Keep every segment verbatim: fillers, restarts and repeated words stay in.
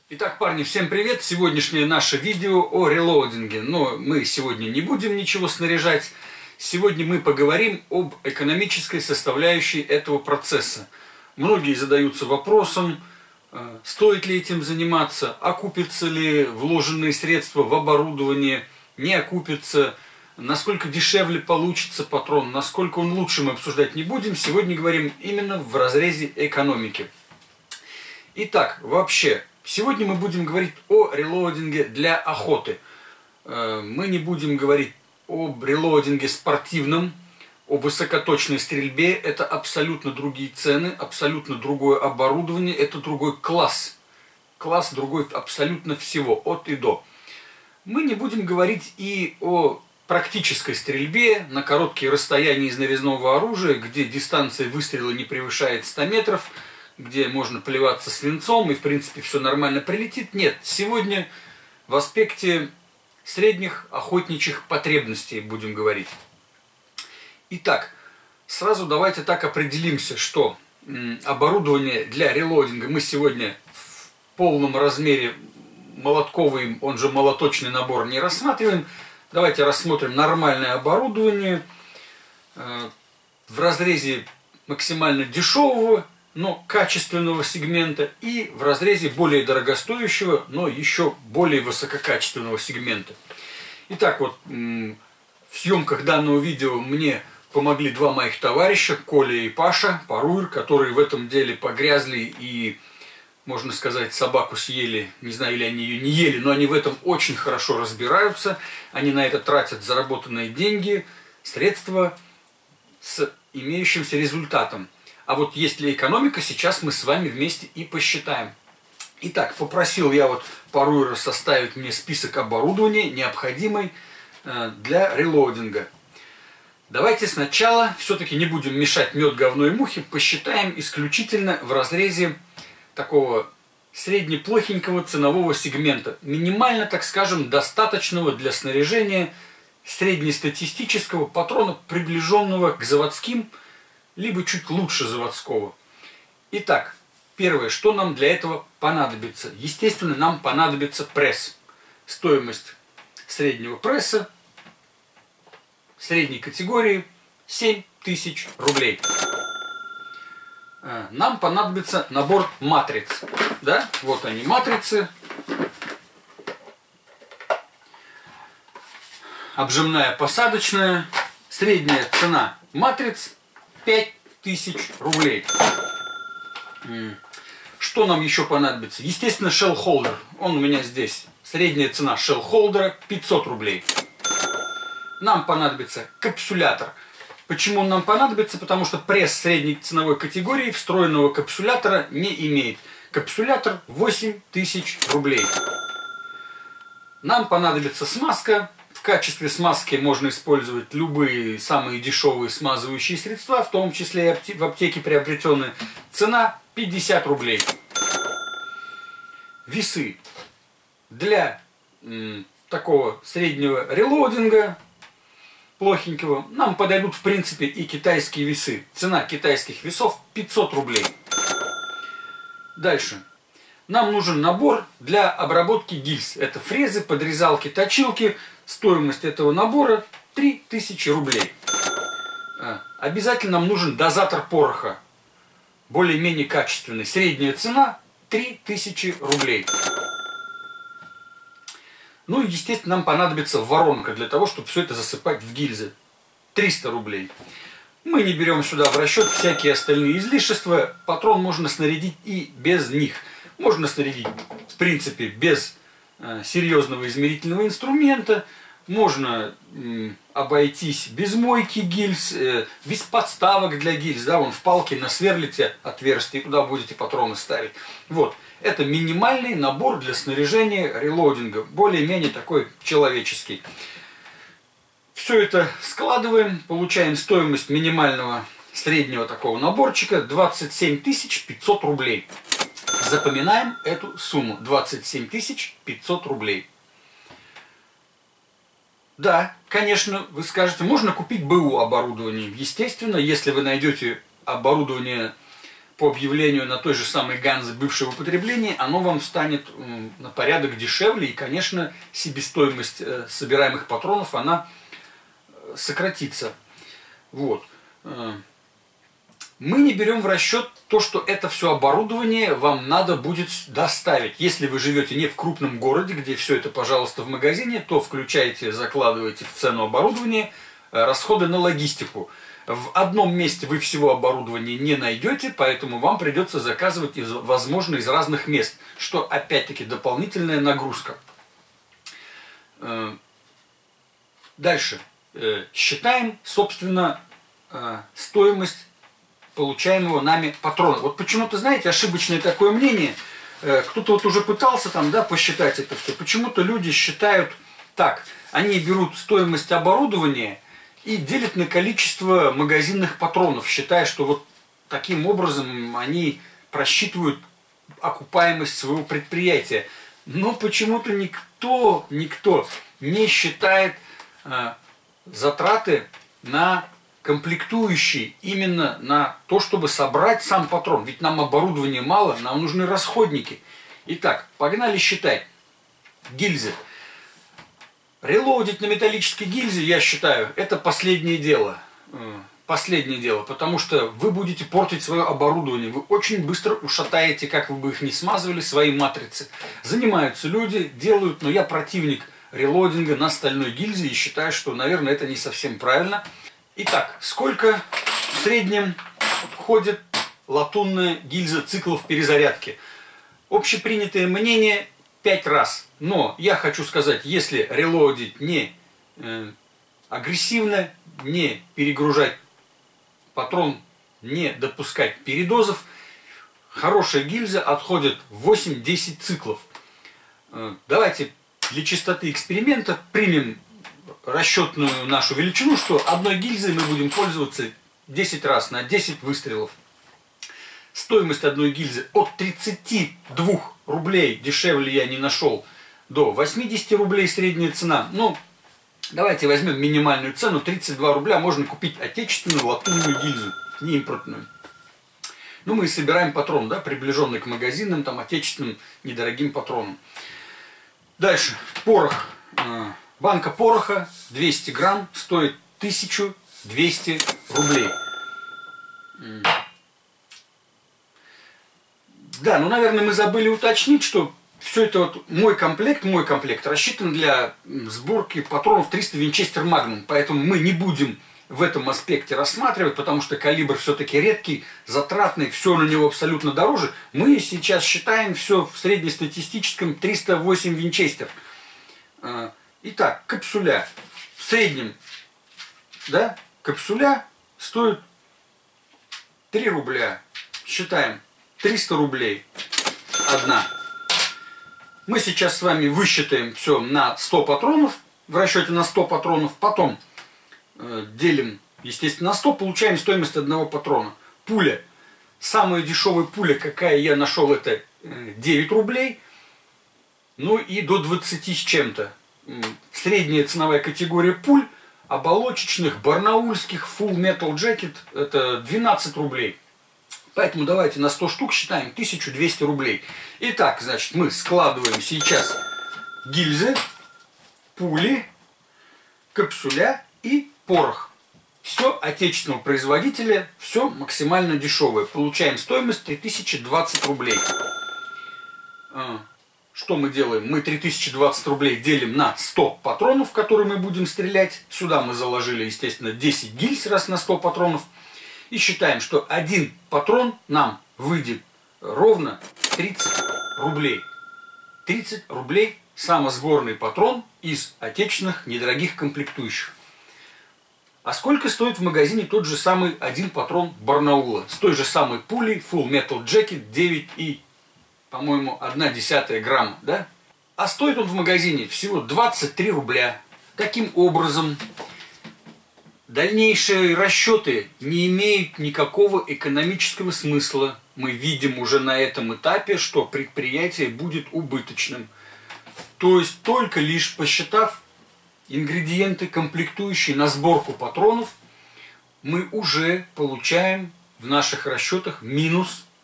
Итак, парни, всем привет! Сегодняшнее наше видео о релоудинге. Но мы сегодня не будем ничего снаряжать. Сегодня мы поговорим об экономической составляющей этого процесса. Многие задаются вопросом, стоит ли этим заниматься, окупятся ли вложенные средства в оборудование, не окупятся, насколько дешевле получится патрон, насколько он лучше, мы обсуждать не будем. Сегодня говорим именно в разрезе экономики. Итак, вообще... Сегодня мы будем говорить о релоудинге для охоты. Мы не будем говорить об релоудинге спортивном, о высокоточной стрельбе. Это абсолютно другие цены, абсолютно другое оборудование, это другой класс. Класс другой абсолютно всего, от и до. Мы не будем говорить и о практической стрельбе на короткие расстояния из нарезного оружия, где дистанция выстрела не превышает ста метров, где можно плеваться свинцом и в принципе все нормально прилетит. Нет, сегодня в аспекте средних охотничьих потребностей будем говорить. Итак, сразу давайте так определимся, что оборудование для релоудинга мы сегодня в полном размере молотковый, он же молоточный набор, не рассматриваем. Давайте рассмотрим нормальное оборудование в разрезе максимально дешевого, но качественного сегмента, и в разрезе более дорогостоящего, но еще более высококачественного сегмента. Итак, вот в съемках данного видео мне помогли два моих товарища, Коля и Паша Паруир, которые в этом деле погрязли и, можно сказать, собаку съели. Не знаю, или они ее не ели, но они в этом очень хорошо разбираются. Они на это тратят заработанные деньги, средства с имеющимся результатом. А вот есть ли экономика, сейчас мы с вами вместе и посчитаем. Итак, попросил я вот Паруира составить мне список оборудования, необходимый для релоудинга. Давайте сначала, все-таки не будем мешать мед, говно и мухи, посчитаем исключительно в разрезе такого среднеплохенького ценового сегмента. Минимально, так скажем, достаточного для снаряжения среднестатистического патрона, приближенного к заводским, либо чуть лучше заводского. Итак, первое, что нам для этого понадобится? Естественно, нам понадобится пресс. Стоимость среднего пресса средней категории семь тысяч рублей. Нам понадобится набор матриц. Да? Вот они, матрицы. Обжимная, посадочная. Средняя цена матриц пять тысяч рублей. Что нам еще понадобится? Естественно, shell holder. Он у меня здесь. Средняя цена shell holder пятьсот рублей. Нам понадобится капсулятор. Почему он нам понадобится? Потому что пресс средней ценовой категории встроенного капсулятора не имеет. Капсулятор восемь тысяч рублей. Нам понадобится смазка. В качестве смазки можно использовать любые самые дешевые смазывающие средства, в том числе и в аптеке приобретенные. Цена пятьдесят рублей. Весы. Для м, такого среднего релоудинга, плохенького, нам подойдут в принципе и китайские весы. Цена китайских весов пятьсот рублей. Дальше. Нам нужен набор для обработки гильз. Это фрезы, подрезалки, точилки. Стоимость этого набора три тысячи рублей. Обязательно нам нужен дозатор пороха. Более-менее качественный. Средняя цена три тысячи рублей. Ну и, естественно, нам понадобится воронка для того, чтобы все это засыпать в гильзы. триста рублей. Мы не берем сюда в расчет всякие остальные излишества. Патрон можно снарядить и без них. Можно снарядить, в принципе, без э, серьезного измерительного инструмента. Можно э, обойтись без мойки гильз, э, без подставок для гильз. Да, вон в палке насверлите отверстие, куда будете патроны ставить. Вот. Это минимальный набор для снаряжения релоудинга. Более-менее такой человеческий. Все это складываем, получаем стоимость минимального среднего такого наборчика двадцать семь тысяч пятьсот рублей. Запоминаем эту сумму. двадцать семь тысяч пятьсот рублей. Да, конечно, вы скажете, можно купить БУ оборудование. Естественно, если вы найдете оборудование по объявлению на той же самой Ганзе бывшего употребления, оно вам станет на порядок дешевле, и, конечно, себестоимость собираемых патронов, она сократится. Вот. Мы не берем в расчет то, что это все оборудование вам надо будет доставить. Если вы живете не в крупном городе, где все это, пожалуйста, в магазине, то включайте, закладывайте в цену оборудования расходы на логистику. В одном месте вы всего оборудования не найдете, поэтому вам придется заказывать, из, возможно, из разных мест, что опять-таки дополнительная нагрузка. Дальше. Считаем, собственно, стоимость получаемого нами патрона. Вот почему-то, знаете, ошибочное такое мнение, кто-то вот уже пытался там, да, посчитать это все. Почему-то люди считают так, они берут стоимость оборудования и делят на количество магазинных патронов, считая, что вот таким образом они просчитывают окупаемость своего предприятия. Но почему-то никто, никто не считает э, затраты на комплектующие, именно на то, чтобы собрать сам патрон. Ведь нам оборудования мало, нам нужны расходники. Итак, погнали считать. Гильзы. Релоудить на металлической гильзе, я считаю, это последнее дело. Последнее дело, потому что вы будете портить свое оборудование. Вы очень быстро ушатаете, как вы бы их ни смазывали, свои матрицы. Занимаются люди, делают, но я противник релоудинга на стальной гильзе и считаю, что, наверное, это не совсем правильно. Итак, сколько в среднем ходит латунная гильза циклов перезарядки? Общепринятое мнение пять раз. Но я хочу сказать, если релоудить не э, агрессивно, не перегружать патрон, не допускать передозов, хорошая гильза отходит восемь-десять циклов. Э, давайте для чистоты эксперимента примем расчетную нашу величину, что одной гильзой мы будем пользоваться десять раз на десять выстрелов. Стоимость одной гильзы от тридцати двух рублей, дешевле я не нашел, до восьмидесяти рублей средняя цена. Ну, давайте возьмем минимальную цену, тридцать два рубля можно купить отечественную латунную гильзу, не импортную. Ну, мы и собираем патрон, да, приближенный к магазинам, там, отечественным недорогим патронам. Дальше, порох. Банка пороха двести грамм стоит тысячу двести рублей. Да, ну, наверное, мы забыли уточнить, что все это вот мой комплект, мой комплект рассчитан для сборки патронов триста Winchester Magnum. Поэтому мы не будем в этом аспекте рассматривать, потому что калибр все-таки редкий, затратный, все на него абсолютно дороже. Мы сейчас считаем все в среднестатистическом триста восемь Winchester. Итак, капсуля. В среднем, да, капсуля стоит три рубля. Считаем, триста рублей одна. Мы сейчас с вами высчитаем все на сто патронов, в расчете на сто патронов, потом э, делим, естественно, на сто, получаем стоимость одного патрона. Пуля. Самая дешевая пуля, какая я нашел, это э, девять рублей. Ну и до двадцати с чем-то. Средняя ценовая категория пуль оболочечных, барнаульских, Full Metal Jacket, это двенадцать рублей. Поэтому давайте на сто штук считаем тысячу двести рублей. Итак, значит, мы складываем сейчас гильзы, пули, капсуля и порох. Все отечественного производителя, все максимально дешевое. Получаем стоимость три тысячи двадцать рублей. Что мы делаем? Мы три тысячи двадцать рублей делим на сто патронов, которые мы будем стрелять. Сюда мы заложили, естественно, десять гильз раз на сто патронов. И считаем, что один патрон нам выйдет ровно тридцать рублей. тридцать рублей самосборный патрон из отечественных недорогих комплектующих. А сколько стоит в магазине тот же самый один патрон Барнаула? С той же самой пулей Full Metal Jacket девять и, по-моему, одна десятая грамма, да? А стоит он в магазине всего двадцать три рубля. Каким образом? Дальнейшие расчеты не имеют никакого экономического смысла. Мы видим уже на этом этапе, что предприятие будет убыточным. То есть только лишь посчитав ингредиенты, комплектующие на сборку патронов, мы уже получаем в наших расчетах минус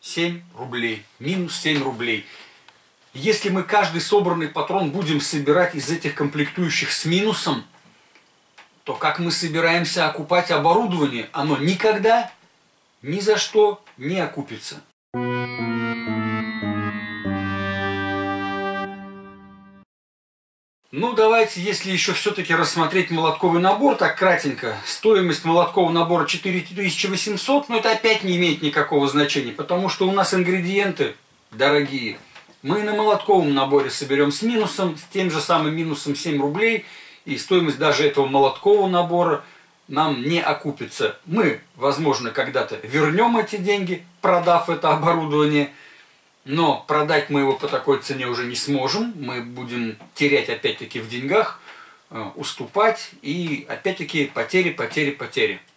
семь рублей. Минус семь рублей. Если мы каждый собранный патрон будем собирать из этих комплектующих с минусом, то как мы собираемся окупать оборудование? Оно никогда, ни за что не окупится. Ну, давайте, если еще все-таки рассмотреть молотковый набор, так кратенько. Стоимость молоткового набора четыре тысячи восемьсот, но это опять не имеет никакого значения, потому что у нас ингредиенты дорогие. Мы на молотковом наборе соберем с минусом, с тем же самым минусом семь рублей, и стоимость даже этого молоткового набора нам не окупится. Мы, возможно, когда-то вернем эти деньги, продав это оборудование, но продать мы его по такой цене уже не сможем. Мы будем терять опять-таки в деньгах, уступать, и опять-таки потери, потери, потери.